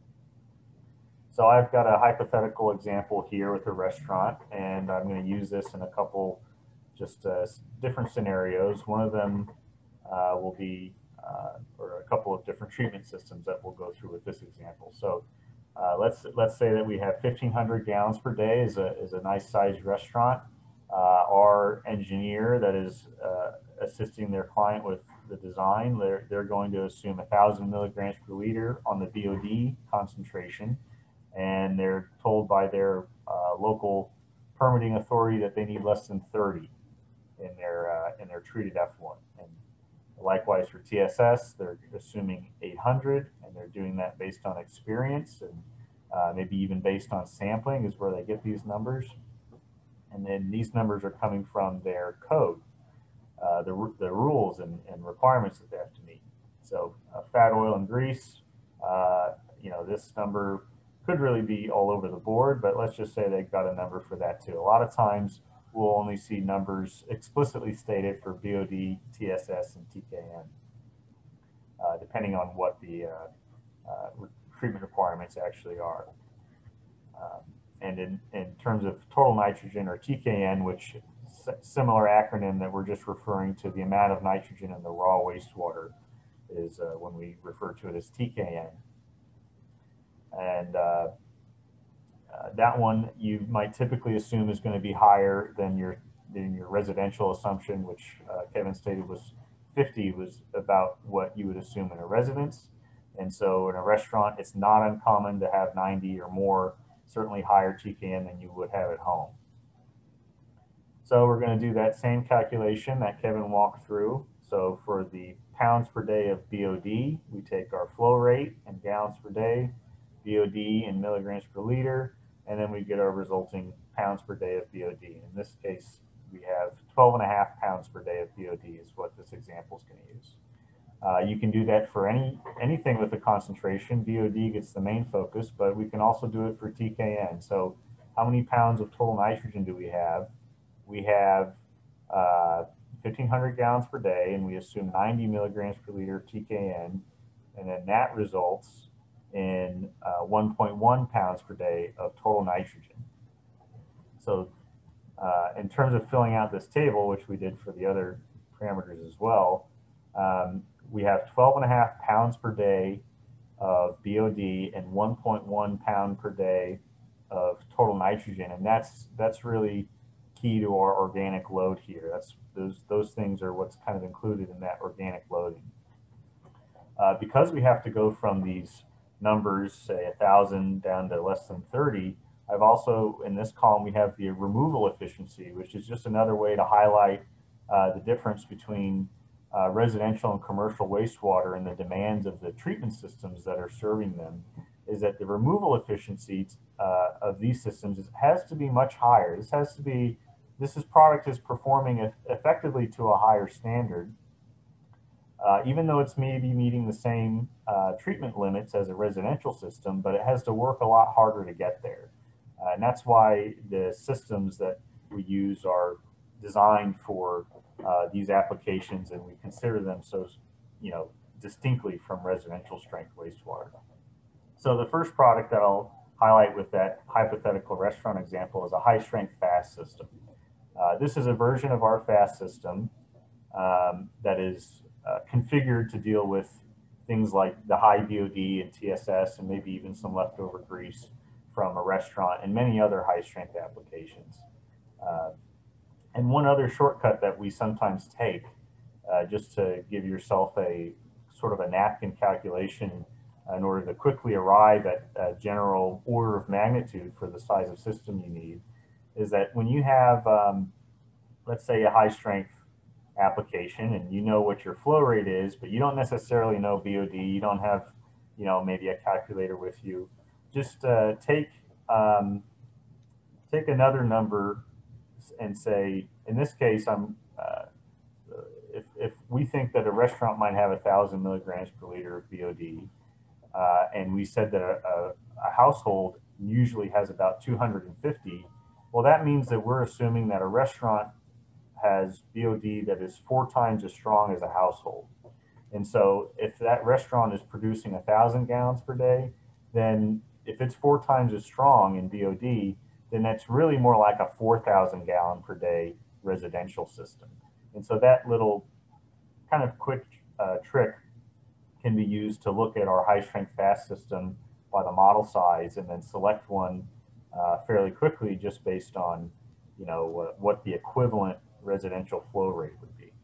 So I've got a hypothetical example here with a restaurant, and I'm going to use this in a couple just uh, different scenarios. One of them uh, will be, uh, or a couple of different treatment systems that we'll go through with this example. So Uh, let's let's say that we have fifteen hundred gallons per day is a is a nice sized restaurant. Uh, our engineer that is uh, assisting their client with the design, they're they're going to assume a thousand milligrams per liter on the B O D concentration, and they're told by their uh, local permitting authority that they need less than thirty in their uh, in their treated effluent. And likewise for T S S, they're assuming eight hundred, and they're doing that based on experience, and uh, maybe even based on sampling is where they get these numbers. And then these numbers are coming from their code, uh, the, the rules and, and requirements that they have to meet. So uh, fat, oil, and grease, uh, you know, this number could really be all over the board, but let's just say they've got a number for that too. A lot of times we'll only see numbers explicitly stated for B O D, T S S, and T K N, uh, depending on what the uh, uh, treatment requirements actually are. Um, and in, in terms of total nitrogen, or T K N, which is a similar acronym that we're just referring to the amount of nitrogen in the raw wastewater, is uh, when we refer to it as T K N. And uh, Uh, that one you might typically assume is going to be higher than your than your residential assumption, which uh, Kevin stated was fifty, was about what you would assume in a residence. And so in a restaurant, it's not uncommon to have ninety or more, certainly higher T K N than you would have at home. So we're going to do that same calculation that Kevin walked through. So for the pounds per day of B O D, we take our flow rate in gallons per day, B O D in milligrams per liter, and then we get our resulting pounds per day of B O D. In this case, we have twelve and a half pounds per day of B O D is what this example is going to use. Uh, you can do that for any anything with a concentration. B O D gets the main focus, but we can also do it for T K N. So how many pounds of total nitrogen do we have? We have uh, fifteen hundred gallons per day, and we assume ninety milligrams per liter of T K N, and then that results in uh, one point one pounds per day of total nitrogen. So uh, in terms of filling out this table, which we did for the other parameters as well, um, we have twelve and a half pounds per day of B O D and one point one pound per day of total nitrogen, and that's that's really key to our organic load here. That's those those things are what's kind of included in that organic loading. Uh, because we have to go from these numbers, say a thousand down to less than thirty, I've also, in this column, we have the removal efficiency, which is just another way to highlight uh, the difference between uh, residential and commercial wastewater and the demands of the treatment systems that are serving them, is that the removal efficiency uh, of these systems is, has to be much higher. This has to be, this is product is performing e effectively to a higher standard. Uh, even though it's maybe meeting the same uh, treatment limits as a residential system, but it has to work a lot harder to get there. Uh, and that's why the systems that we use are designed for uh, these applications, and we consider them so, you know, distinctly from residential strength wastewater. So the first product that I'll highlight with that hypothetical restaurant example is a HighStrengthFAST system. Uh, this is a version of our FAST system um, that is uh, configured to deal with things like the high B O D and T S S and maybe even some leftover grease from a restaurant and many other high strength applications. Uh, and one other shortcut that we sometimes take uh, just to give yourself a sort of a napkin calculation in order to quickly arrive at a general order of magnitude for the size of system you need, is that when you have, um, let's say, a high strength application and you know what your flow rate is, but you don't necessarily know B O D, you don't have, you know, maybe a calculator with you, just uh, take, um, take another number and say, in this case, I'm, uh, if, if we think that a restaurant might have a thousand milligrams per liter of B O D, uh, and we said that a, a, a household usually has about two hundred fifty, well, that means that we're assuming that a restaurant has B O D that is four times as strong as a household. And so if that restaurant is producing a thousand gallons per day, then if it's four times as strong in B O D, then that's really more like a four thousand gallon per day residential system. And so that little kind of quick uh, trick can be used to look at our high strength fast system by the model size and then select one uh, fairly quickly just based on, you know, what, what the equivalent residential flow rate would be.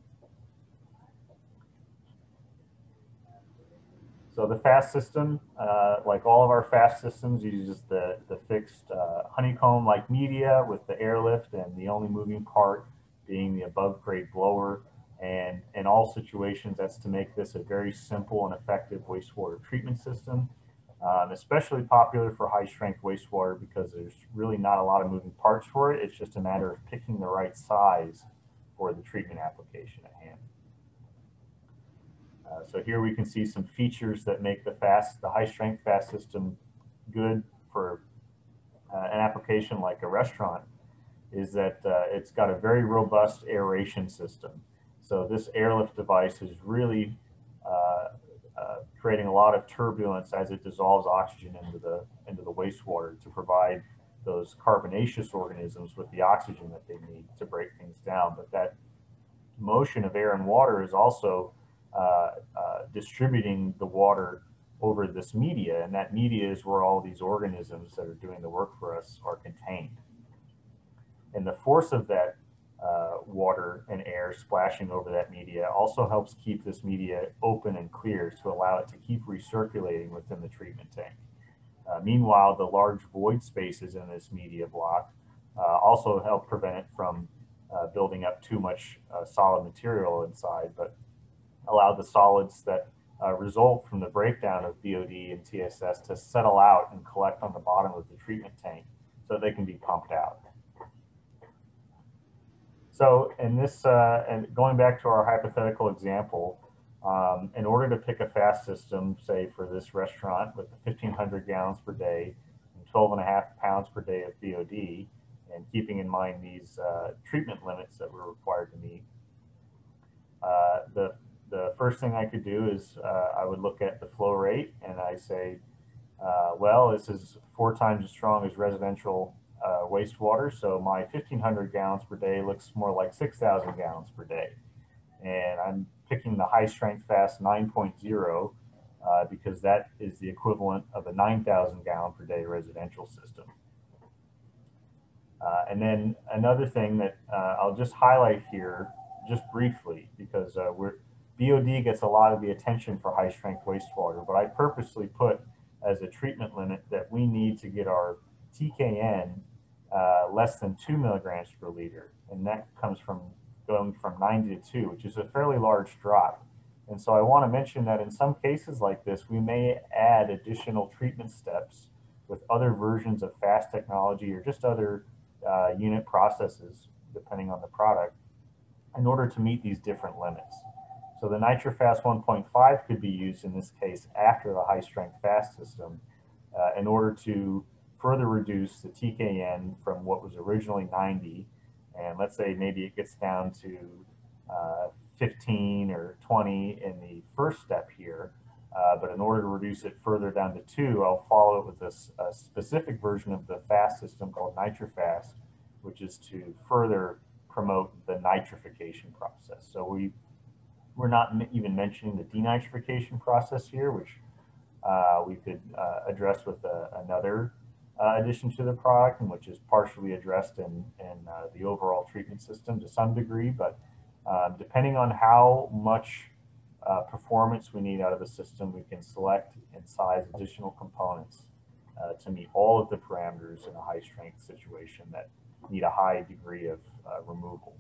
So the FAST system, uh, like all of our FAST systems, uses the, the fixed uh, honeycomb-like media with the airlift and the only moving part being the above-grade blower. And in all situations, that's to make this a very simple and effective wastewater treatment system, um, especially popular for high-strength wastewater because there's really not a lot of moving parts for it. It's just a matter of picking the right size for the treatment application at hand. Uh, so here we can see some features that make the fast, the high strength fast system good for uh, an application like a restaurant, is that uh, it's got a very robust aeration system. So this airlift device is really uh, uh, creating a lot of turbulence as it dissolves oxygen into the, into the wastewater to provide those carbonaceous organisms with the oxygen that they need to break things down. But that motion of air and water is also uh, uh, distributing the water over this media, and that media is where all these organisms that are doing the work for us are contained. And the force of that uh, water and air splashing over that media also helps keep this media open and clear to allow it to keep recirculating within the treatment tank. Uh, meanwhile, the large void spaces in this media block uh, also help prevent it from uh, building up too much uh, solid material inside, but allow the solids that uh, result from the breakdown of B O D and T S S to settle out and collect on the bottom of the treatment tank so they can be pumped out. So in this, uh, and going back to our hypothetical example, um, in order to pick a fast system, say for this restaurant with fifteen hundred gallons per day and twelve and a half pounds per day of B O D, and keeping in mind these uh, treatment limits that we're required to meet. Uh, the, the first thing I could do is uh, I would look at the flow rate, and I say, uh, well, this is four times as strong as residential uh, wastewater, so my fifteen hundred gallons per day looks more like six thousand gallons per day. And I'm picking the HighStrengthFAST nine point oh uh, because that is the equivalent of a nine thousand gallon per day residential system. Uh, and then another thing that uh, I'll just highlight here just briefly, because uh, we're, B O D gets a lot of the attention for high strength wastewater, but I purposely put as a treatment limit that we need to get our T K N uh, less than two milligrams per liter. And that comes from going from ninety to two, which is a fairly large drop. And so I want to mention that in some cases like this, we may add additional treatment steps with other versions of FAST technology or just other uh, unit processes, depending on the product, in order to meet these different limits. So the NitroFAST one point five could be used in this case after the HighStrengthFAST system uh, in order to further reduce the T K N from what was originally ninety. And let's say maybe it gets down to uh, fifteen or twenty in the first step here. Uh, but in order to reduce it further down to two, I'll follow it with this, a specific version of the FAST system called NitroFAST, which is to further promote the nitrification process. So we, we're not even mentioning the denitrification process here, which uh, we could uh, address with a, another uh, addition to the product, and which is partially addressed in, in uh, the overall treatment system to some degree. But uh, depending on how much uh, performance we need out of the system, we can select and size additional components uh, to meet all of the parameters in a high strength situation that need a high degree of uh, removal.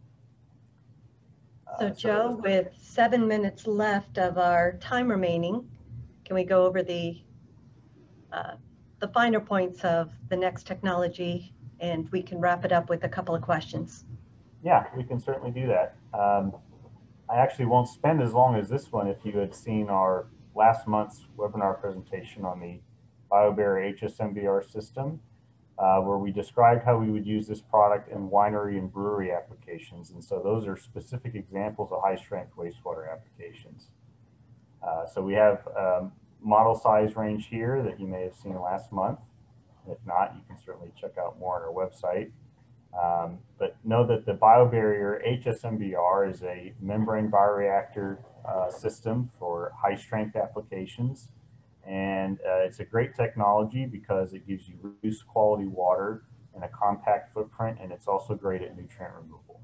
So Uh, Joe, so with seven minutes left of our time remaining, can we go over the uh, the finer points of the next technology, and we can wrap it up with a couple of questions? Yeah, we can certainly do that. Um, I actually won't spend as long as this one if you had seen our last month's webinar presentation on the BioBarrier H S M B R system, uh, where we described how we would use this product in winery and brewery applications. And so those are specific examples of high strength wastewater applications. Uh, so we have um, model size range here that you may have seen last month. If not, you can certainly check out more on our website. Um, but know that the BioBarrier H S M B R is a membrane bioreactor uh, system for high strength applications. And uh, it's a great technology because it gives you reduced quality water and a compact footprint, and it's also great at nutrient removal.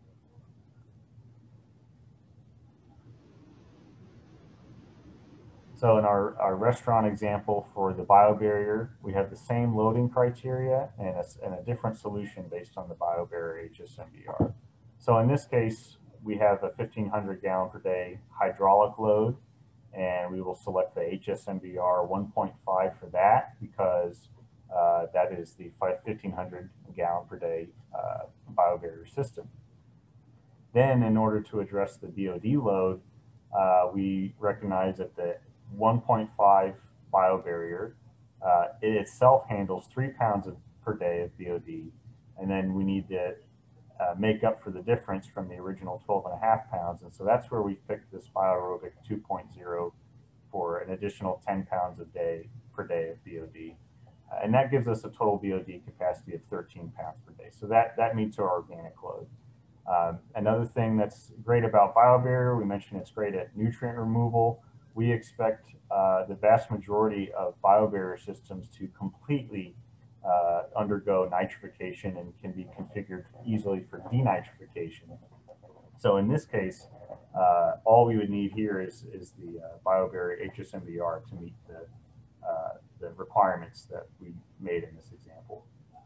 So in our, our restaurant example for the BioBarrier, we have the same loading criteria and a, and a different solution based on the BioBarrier H S M B R. So in this case, we have a fifteen hundred gallon per day hydraulic load, and we will select the H S M B R one point five for that because uh, that is the fifteen hundred gallon per day uh, BioBarrier system. Then in order to address the B O D load, uh, we recognize that the one point five BioBarrier, uh, it itself handles three pounds of, per day of B O D, and then we need to uh, make up for the difference from the original twelve and a half pounds, and so that's where we picked this BioAerobic two point oh for an additional ten pounds a day per day of B O D, uh, and that gives us a total B O D capacity of thirteen pounds per day. So that that meets our organic load. Um, another thing that's great about BioBarrier, we mentioned it's great at nutrient removal. We expect uh, the vast majority of BioBarrier systems to completely uh, undergo nitrification and can be configured easily for denitrification. So in this case, uh, all we would need here is, is the uh, BioBarrier H S M B R to meet the, uh, the requirements that we made in this example.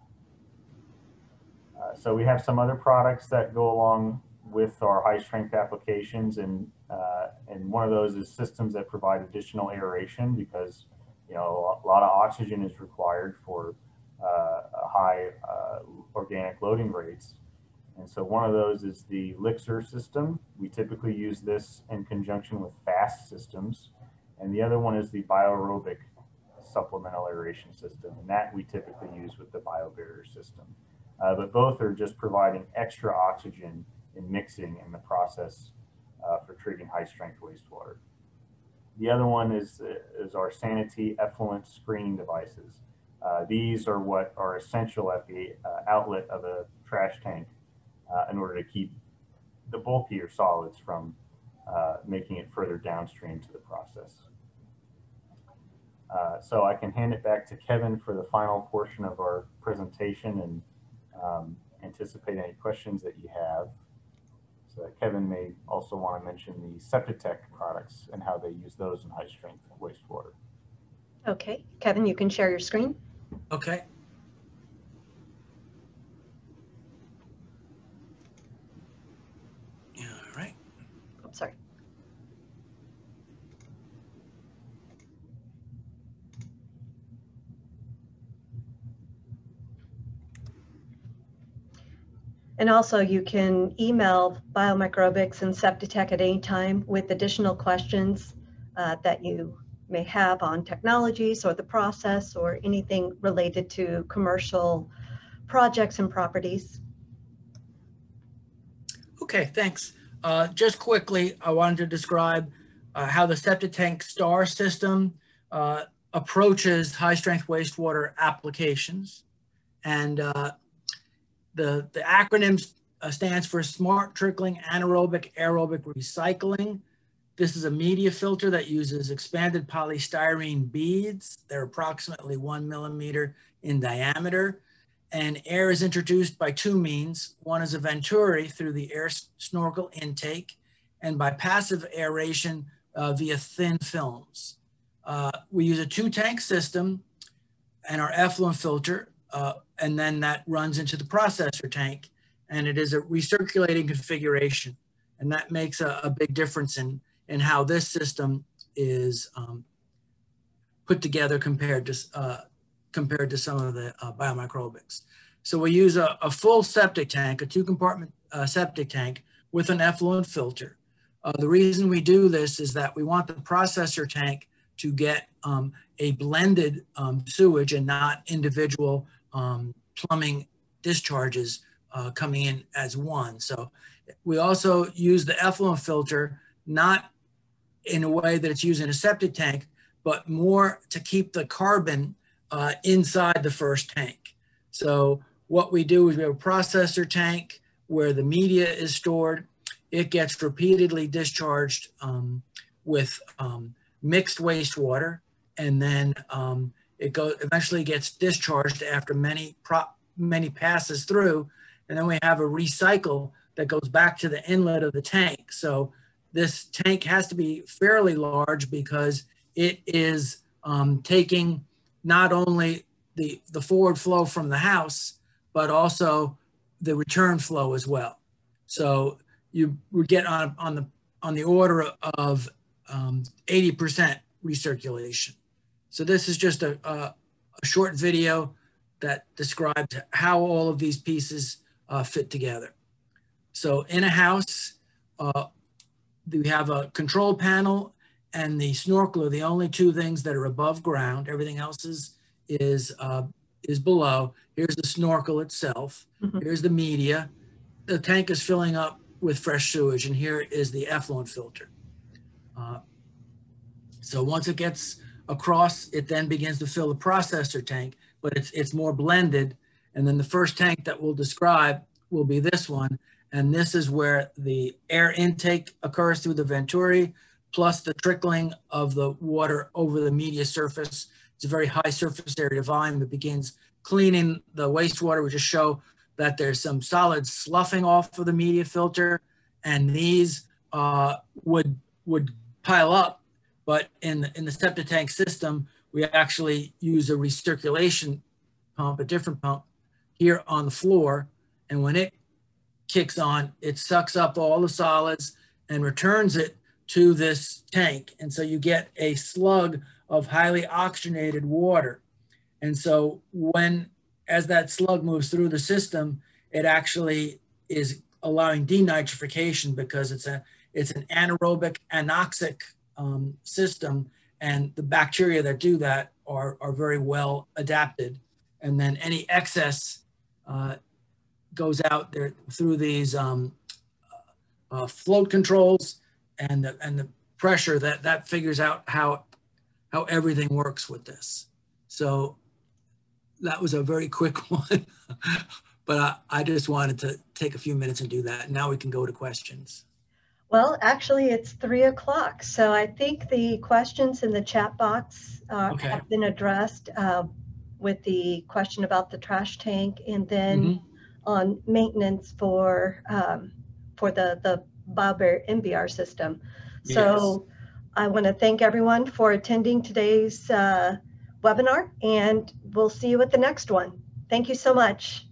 Uh, so we have some other products that go along with our high strength applications, and uh, and one of those is systems that provide additional aeration because you know a lot of oxygen is required for uh, high uh, organic loading rates, and so one of those is the Elixir system. We typically use this in conjunction with FAST systems, and the other one is the BioAerobic supplemental aeration system, and that we typically use with the BioBarrier system. Uh, but both are just providing extra oxygen in mixing in the process uh, for treating high-strength wastewater. The other one is, is our Sanity effluent screening devices. Uh, these are what are essential at the uh, outlet of a trash tank uh, in order to keep the bulkier solids from uh, making it further downstream to the process. Uh, so I can hand it back to Kevin for the final portion of our presentation and um, anticipate any questions that you have. So that Kevin may also want to mention the SeptiTech products and how they use those in high strength wastewater. Okay, Kevin, you can share your screen. Okay. All right. Oh, sorry. And also you can email Biomicrobics and SeptiTech at any time with additional questions uh, that you may have on technologies or the process or anything related to commercial projects and properties. Okay, thanks. Uh, just quickly, I wanted to describe uh, how the SeptiTech STAAR system uh, approaches high-strength wastewater applications. And uh, the, the acronym uh, stands for Smart Trickling Anaerobic Aerobic Recycling. This is a media filter that uses expanded polystyrene beads. They're approximately one millimeter in diameter. And air is introduced by two means. One is a venturi through the air snorkel intake, and by passive aeration uh, via thin films. Uh, we use a two tank system and our effluent filter, uh, and then that runs into the processor tank, and it is a recirculating configuration. And that makes a, a big difference in, in how this system is um, put together compared to uh, compared to some of the uh, biomicrobics. So we use a, a full septic tank, a two compartment uh, septic tank with an effluent filter. Uh, the reason we do this is that we want the processor tank to get um, a blended um, sewage and not individual um, plumbing discharges uh, coming in as one. So we also use the effluent filter, not in a way that it's used in a septic tank, but more to keep the carbon Uh, inside the first tank. So what we do is we have a processor tank where the media is stored. It gets repeatedly discharged um, with um, mixed wastewater, and then um, it goes eventually gets discharged after many prop many passes through, and then we have a recycle that goes back to the inlet of the tank. So this tank has to be fairly large because it is um, taking not only the, the forward flow from the house, but also the return flow as well. So you would get on, on, the, on the order of um, eighty percent recirculation. So this is just a, a, a short video that describes how all of these pieces uh, fit together. So in a house, uh, we have a control panel and the snorkel are the only two things that are above ground. Everything else is, is, uh, is below. Here's the snorkel itself. Mm-hmm. Here's the media. The tank is filling up with fresh sewage, and here is the effluent filter. Uh, so once it gets across, it then begins to fill the processor tank, but it's, it's more blended. And then the first tank that we'll describe will be this one. And this is where the air intake occurs through the venturi, plus the trickling of the water over the media surface. It's a very high surface area volume that begins cleaning the wastewater. We just show that there's some solids sloughing off of the media filter, and these uh, would, would pile up. But in the, in the septic tank system, we actually use a recirculation pump, a different pump here on the floor. And when it kicks on, it sucks up all the solids and returns it to this tank. And so you get a slug of highly oxygenated water. And so when, as that slug moves through the system, it actually is allowing denitrification because it's a, it's an anaerobic anoxic um, system. And the bacteria that do that are, are very well adapted. And then any excess uh, goes out there through these um, uh, float controls and the, and the pressure that, that figures out how, how everything works with this. So that was a very quick one, but I, I just wanted to take a few minutes and do that. Now we can go to questions. Well, actually, it's three o'clock, so I think the questions in the chat box uh, Okay. have been addressed uh, with the question about the trash tank, and then Mm-hmm. on maintenance for um, for the the BioBarrier M B R system. So yes. I want to thank everyone for attending today's uh, webinar, and we'll see you at the next one. Thank you so much.